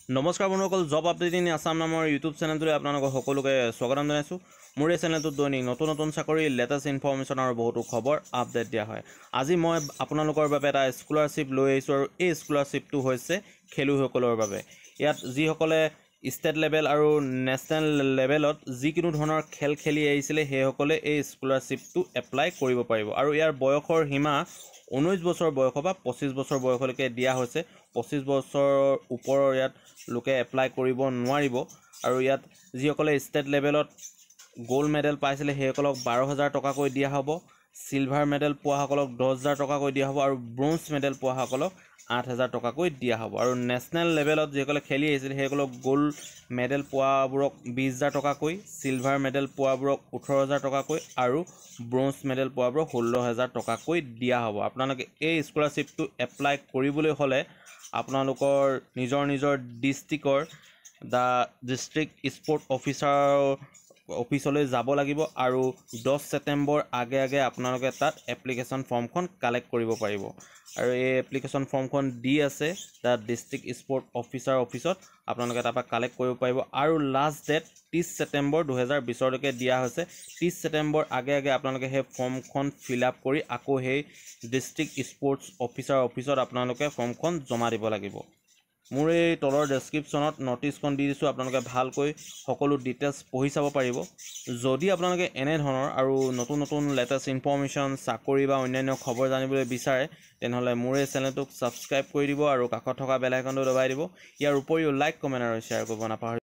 নমস্কাৰ বন্ধুসকল, job update in Assam নামৰ ইউটিউব চেনেলটোলৈ আপোনালোকক সকলোকে স্বাগতম জনাইছোঁ। মোৰ এই চেনেলটোত দৈনিক নতুন চাকৰি, লেটেষ্ট ইনফৰমেশ্যন আৰু বহুতো খবৰ আপডেট দিয়া হয়। আজি মই আপোনালোকৰ বাবে এটা স্কলাৰশ্বিপ লৈ আহিছোঁ আৰু এই স্কলাৰশ্বিপটো হৈছে খেলুৱৈসকলৰ বাবে। ইয়াত যিসকলে ষ্টেট লেভেল আৰু নেশ্যনেল লেভেলত যিকোনো ধৰণৰ খেল খেলি আহিছিলে সেইসকলে এই স্কলাৰশ্বিপটো এপ্লাই কৰিব পাৰিব আৰু ইয়াৰ বয়সৰ সীমা 19 বছৰ বয়স বা 25 বছৰ বয়সলৈকে দিয়া হৈছে। 25 বছৰৰ ওপৰৰ ইয়াত লোকে এপ্লাই কৰিব নোৱাৰিব আৰু ইয়াত যিসকলে ষ্টেট লেভেলত গোল্ড মেডেল পাইছিলে সেইসকলক 12,000 টকাকৈ দিয়া হ'ব, সিলভাৰ মেডেল পোৱাসকলক 10,000 টকাকৈ দিয়া হ'ব আৰু ব্ৰঞ্জ মেডেল পোৱাসকলক 8,000 টকাকৈ দিয়া হ'ব আৰু নেশ্যনেল লেভেলত যিসকলে খেলি আহিছিল সেইসকলক গোল্ড মেডেল পোৱাবোৰক 20,000 টকাকৈ, সিলভাৰ মেডেল পোৱাবোৰক 18,000 টকাকৈ আৰু ব্ৰঞ্জ মেডেল পোৱাবোৰক 16,000 টকাকৈ দিয়া হ'ব। আপোনালোকে এই স্কলাৰশ্বিপটো এপ্লাই কৰিবলৈ হ'লে আপোনালোকৰ নিজৰ ডিষ্ট্ৰিক্টৰ ডিষ্ট্ৰিক্ট স্পৰ্ট অফিচলৈ যাব লাগিব আৰু 10 ছেপ্টেম্বৰ আগে আপোনালোকে তাত এপ্লিকেশ্যন ফৰ্মখন কালেক্ট কৰিব পাৰিব আৰু এই এপ্লিকেশ্যন ফৰ্মখন দি আছে ডিষ্ট্ৰিক্ট স্পৰ্ট অফিচত আপোনালোকে তাৰপৰা কালেক্ট কৰিব পাৰিব আৰু লাষ্ট ডেট 30 ছেপ্টেম্বৰ 2020লৈকে দিয়া হৈছে। 30 ছেপ্টেম্বৰ আগে আপোনালোকে সেই ফৰ্মখন ফিল আপ কৰি আকৌ সেই ডিষ্ট্ৰিক্ট স্পৰ্টছ অফিচত আপোনালোকে ফৰ্মখন জমা দিব লাগিব। মোৰ এই তলৰ ডেছক্ৰিপশ্যনত ন'টিছখন দি দিছোঁ, আপোনালোকে ভালকৈ সকলো ডিটেইলছ পঢ়ি চাব পাৰিব। যদি আপোনালোকে এনেধৰণৰ আৰু নতুন লেটেষ্ট ইনফৰমেশ্যন, চাকৰি বা অন্যান্য খবৰ জানিবলৈ বিচাৰে তেনেহ'লে মোৰ এই চেনেলটোক ছাবস্ক্ৰাইব কৰি দিব আৰু কাষত থকা বেল আইকনটো দবাই দিব। ইয়াৰ উপৰিও লাইক, কমেণ্ট আৰু শ্বেয়াৰ কৰিব নাপাহৰিব।